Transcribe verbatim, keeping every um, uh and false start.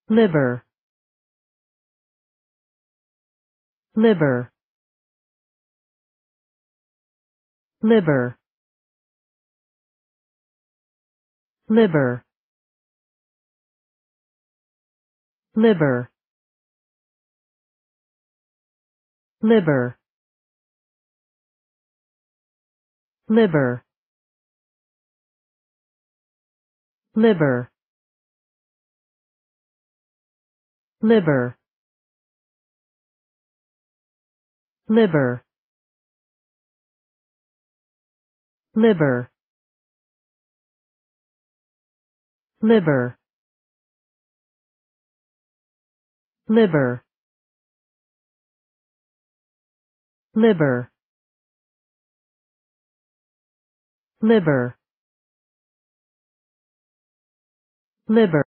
Libber, Libber, Libber, Libber, Libber, Libber, Libber, Libber, Libber, Libber, Libber, Libber, Libber, Libber, Libber, Libber.